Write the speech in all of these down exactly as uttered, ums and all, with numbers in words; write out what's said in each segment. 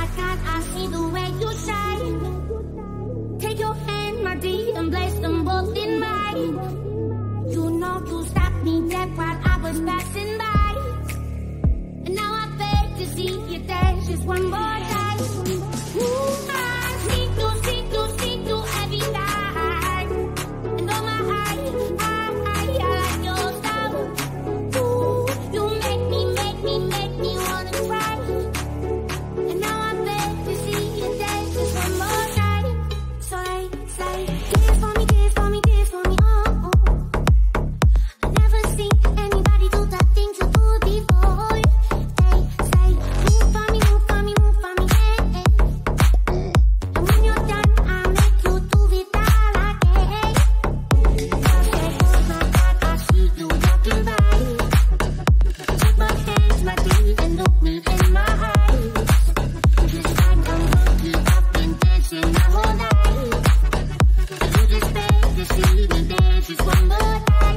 my God, I see the way you shine. Take your hand, my dear, and place them both in mine. You know you stopped me dead while I was passing by. And now I beg to see you dance just one more time. Ooh, I see through, see through, see through every line. And oh my, I, I, I, I like your style. Ooh, you make me, make me, make me wanna cry. And now I beg to see you dance just one more time. So I say, dance for me, dance for me, dance for me, oh, oh. I've never seen anybody do the things you do before. They say, move for me, move for me, move for me, hey, hey. And when you're done, I'll make you do it all again. I say, oh my God, I see you walking by. Take my hands, my feet, and look me in my eyes. Just like I'm lucky, I've been dancing my whole life. And you just beg to see me dance just one more time.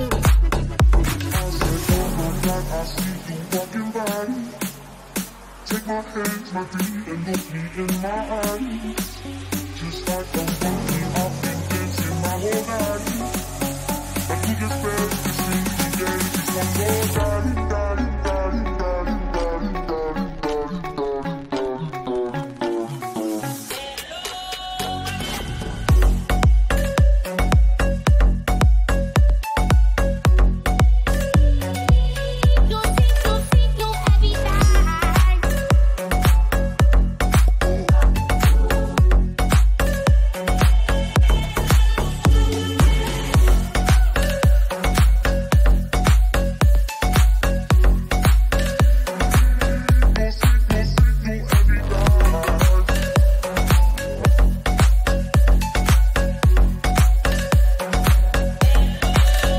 I see you walking by. Take my hands, my feet, and look me in my eyes. Just like I'm lucky, I've been dancing my whole life. And you just beg to see me dance just one more time. Darling, darling, darling, darling, darling, darling, darling, darling, darling, darling, darling. You see through, see through every line.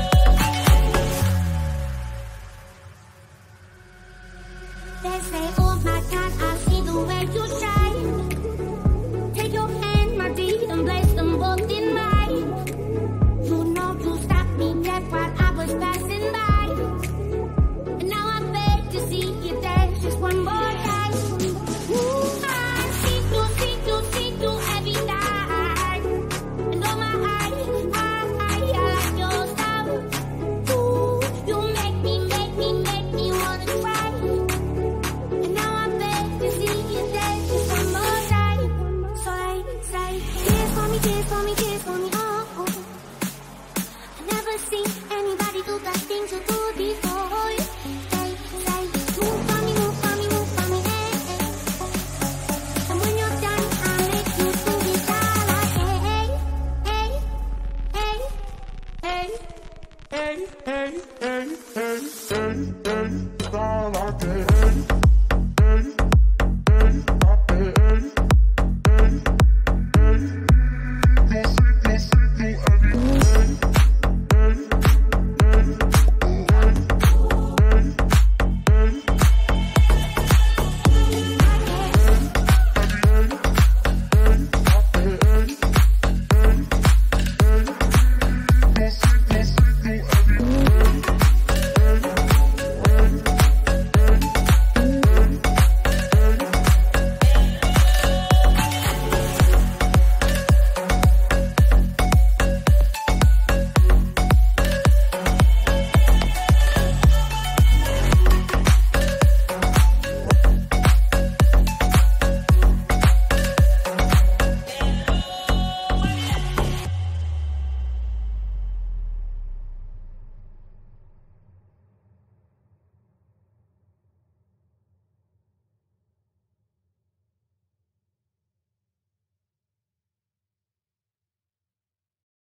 They say, oh,